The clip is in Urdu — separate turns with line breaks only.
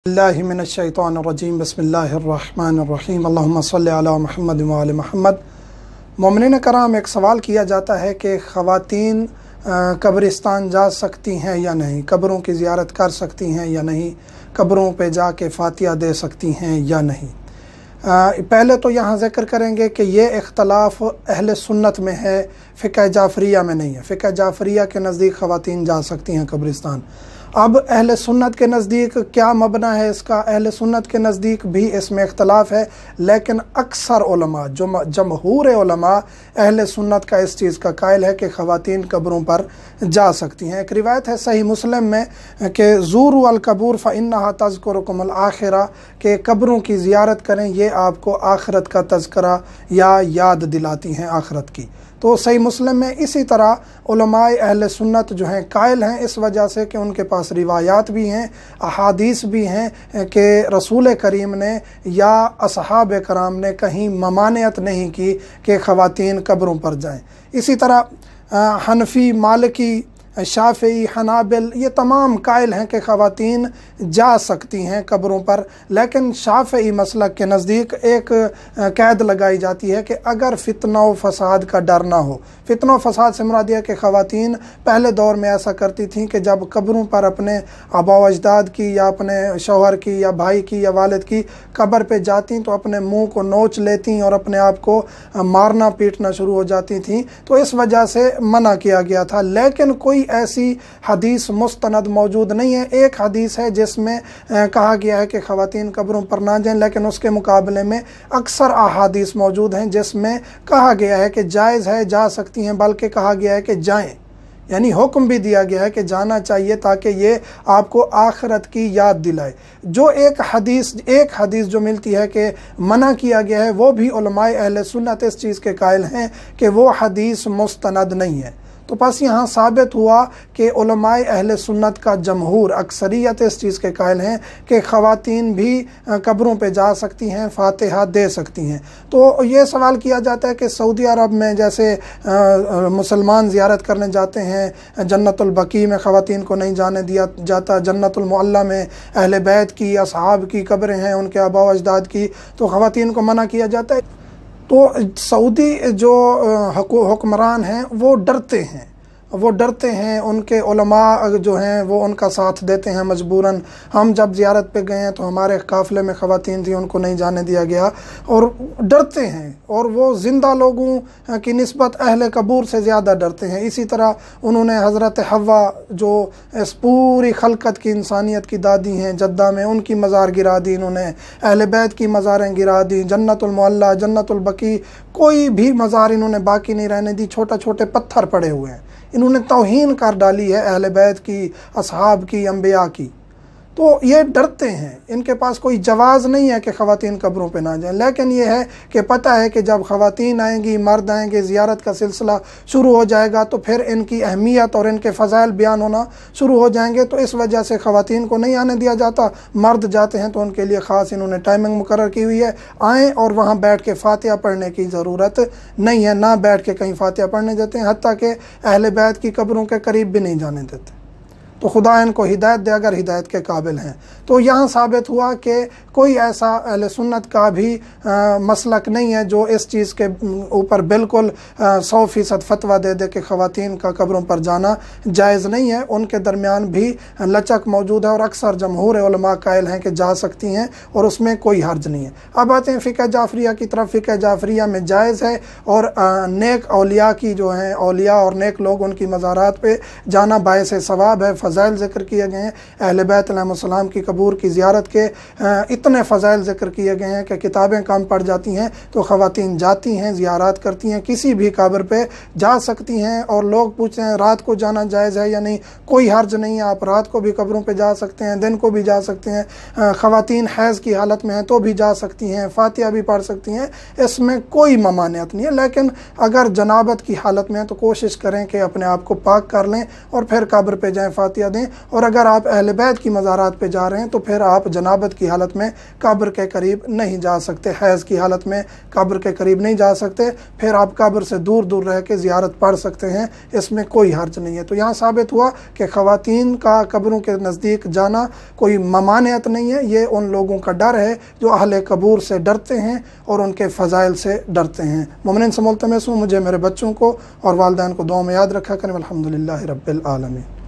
اللہ من الشیطان الرجیم بسم اللہ الرحمن الرحیم اللہم صلی علی محمد وعلی محمد۔ مومنین کرام، ایک سوال کیا جاتا ہے کہ خواتین قبرستان جا سکتی ہیں یا نہیں، قبروں کی زیارت کر سکتی ہیں یا نہیں، قبروں پہ جا کے فاتحہ دے سکتی ہیں یا نہیں۔ پہلے تو یہاں ذکر کریں گے کہ یہ اختلاف اہل سنت میں ہے، فقہ جعفریہ میں نہیں ہے۔ فقہ جعفریہ کے نزدیک خواتین جا سکتی ہیں قبرستان۔ اب اہل سنت کے نزدیک کیا مبنی ہے اس کا؟ اہل سنت کے نزدیک بھی اس میں اختلاف ہے، لیکن اکثر علماء، جمہور علماء اہل سنت کا اس چیز کا قائل ہے کہ خواتین قبروں پر جا سکتی ہیں۔ ایک روایت ہے صحیح مسلم میں کہ زوروا القبور فإنها تذکرکم الآخرہ، کہ قبروں کی زیارت کریں، یہ آپ کو آخرت کا تذکرہ یا یاد دلاتی ہیں آخرت کی۔ تو صحیح مسلم میں اسی طرح علماء اہل سنت جو ہیں قائل ہیں، اس وجہ سے کہ ان کے پاس روایات بھی ہیں، احادیث بھی ہیں کہ رسول کریم نے یا اصحاب کرام نے کہیں ممانعت نہیں کی کہ خواتین قبروں پر جائیں۔ اسی طرح حنفی، مالکی، شافعی، حنابل یہ تمام قائل ہیں کہ خواتین جا سکتی ہیں قبروں پر، لیکن شافعی مسلک کے نزدیک ایک قید لگائی جاتی ہے کہ اگر فتنہ و فساد کا ڈر نہ ہو۔ فتنہ و فساد سے مراد یہ کہ خواتین پہلے دور میں ایسا کرتی تھیں کہ جب قبروں پر اپنے آبا و اجداد کی یا اپنے شوہر کی یا بھائی کی یا والد کی قبر پہ جاتیں تو اپنے منہ کو نوچ لیتیں اور اپنے آپ کو مارنا پیٹنا شروع ہو جاتی تھیں، تو اس وجہ سے منع کیا گیا تھا۔ لیکن کوئی ایسی حدیث مستند موجود نہیں ہے۔ ایک حدیث ہے جس میں کہا گیا ہے کہ خواتین قبروں پر نہ جائیں، لیکن اس کے مقابلے میں اکثر احادیث موجود ہیں جس میں کہا گیا ہے کہ جائز ہے، جا سکتی ہیں، بلکہ کہا گیا ہے کہ جائیں، یعنی حکم بھی دیا گیا ہے کہ جانا چاہیے تاکہ یہ آپ کو آخرت کی یاد دلائے۔ جو ایک حدیث جو ملتی ہے کہ منع کیا گیا ہے، وہ بھی علماء اہل سنت اس چیز کے قائل ہیں کہ وہ حدیث مستند نہیں ہے۔ تو پس یہاں ثابت ہوا کہ علماء اہل سنت کا جمہور، اکثریت اس چیز کے قائل ہیں کہ خواتین بھی قبروں پہ جا سکتی ہیں، فاتحہ دے سکتی ہیں۔ تو یہ سوال کیا جاتا ہے کہ سعودی عرب میں جیسے مسلمان زیارت کرنے جاتے ہیں، جنت البقیع میں خواتین کو نہیں جانے دیا جاتا، جنت المعلی میں اہل بیت کی، اصحاب کی قبریں ہیں، ان کے آباء و اجداد کی، تو خواتین کو منع کیا جاتا ہے۔ تو سعودی جو حکمران ہیں وہ ڈرتے ہیں، ان کے علماء جو ہیں وہ ان کا ساتھ دیتے ہیں مجبوراً۔ ہم جب زیارت پہ گئے ہیں تو ہمارے قافلے میں خواتین تھیں، ان کو نہیں جانے دیا گیا، اور ڈرتے ہیں، اور وہ زندہ لوگوں کی نسبت اہل قبور سے زیادہ ڈرتے ہیں۔ اسی طرح انہوں نے حضرت حوا جو اس پوری خلقت کی انسانیت کی دادی ہیں جدہ میں، ان کی مزار گرا دی انہوں نے، اہل بیت کی مزاریں گرا دی، جنت المعلی، جنت البقیع، کوئی بھی مزار انہوں نے باقی نہیں رہنے دی، چھوٹے پتھر پڑے ہوئے ہیں۔ انہوں نے توہین کر ڈالی ہے اہل بیت کی، اصحاب کی، انبیاء کی۔ تو یہ ڈرتے ہیں، ان کے پاس کوئی جواز نہیں ہے کہ خواتین قبروں پہ نہ جائیں، لیکن یہ ہے کہ پتہ ہے کہ جب خواتین آئیں گی، مرد آئیں گے، زیارت کا سلسلہ شروع ہو جائے گا تو پھر ان کی اہمیت اور ان کے فضائل بیان ہونا شروع ہو جائیں گے، تو اس وجہ سے خواتین کو نہیں آنے دیا جاتا۔ مرد جاتے ہیں تو ان کے لیے خاص انہوں نے ٹائمنگ مقرر کی ہوئی ہے، آئیں اور وہاں بیٹھ کے فاتحہ پڑھنے کی ضرورت نہیں ہے، نہ بیٹھ کے کہیں فاتحہ پڑھنے دیتے ہیں، حتیٰ کہ اہل بیت کی قبروں کے قریب بھی نہیں جانے دیتے۔ تو خدا ان کو ہدایت دے اگر ہدایت کے قابل ہیں۔ تو یہاں ثابت ہوا کہ کوئی ایسا اہل سنت کا بھی مسلک نہیں ہے جو اس چیز کے اوپر بالکل 100% فتویٰ دے دے کہ خواتین کا قبروں پر جانا جائز نہیں ہے۔ ان کے درمیان بھی لچک موجود ہے، اور اکثر جمہور علماء قائل ہیں کہ جا سکتی ہیں اور اس میں کوئی حرج نہیں ہے۔ اب آتے ہیں فقہ جعفریہ کی طرف۔ فقہ جعفریہ میں جائز ہے، اور نیک اولیاء کی جو ہیں، اولیاء اور نیک لوگ، ان کی مزارات پہ جانا باعث ثواب ہے۔ فضائل ذکر کیے گئے ہیں، اہل بیت علیہ السلام کی قبور کی زیارت کے اتنے فضائل ذکر کیے گئے ہیں کہ کتابیں کام پڑ جاتی ہیں۔ تو خواتین جاتی ہیں، زیارات کرتی ہیں، کسی بھی قبر پہ جا سکتی ہیں۔ اور لوگ پوچھتے ہیں رات کو جانا جائز ہے یا نہیں، کوئی حرج نہیں ہے، آپ رات کو بھی قبروں پہ جا سکتے ہیں، دن کو بھی جا سکتے ہیں، خواتین حیض کی حالت میں ہیں تو بھی جا سکتی ہیں، فاتحہ بھی پڑھ سکتی ہیں، اس میں کوئی ممانعت نہیں ہے۔ لیکن اگر جنابت کی حالت میں ہیں تو کوشش کریں کہ اپنے آپ کو پاک کر لیں اور پھر قبر پہ جائیں، فاتحہ عطیہ دیں، اور اگر آپ اہل بیت کی مزارات پہ جا رہے ہیں تو پھر آپ جنابت کی حالت میں قبر کے قریب نہیں جا سکتے، حیض کی حالت میں قبر کے قریب نہیں جا سکتے، پھر آپ قبر سے دور دور رہ کے زیارت پڑھ سکتے ہیں، اس میں کوئی حرج نہیں ہے۔ تو یہاں ثابت ہوا کہ خواتین کا قبروں کے نزدیک جانا کوئی ممانعت نہیں ہے، یہ ان لوگوں کا ڈر ہے جو اہل قبور سے ڈرتے ہیں اور ان کے فضائل سے ڈرتے ہیں۔ مومنین سے ملتمس ہوں مجھے، میرے بچوں کو اور والدین کو دعاؤں میں یاد رکھا کریں۔ الحمدللہ رب العالمین۔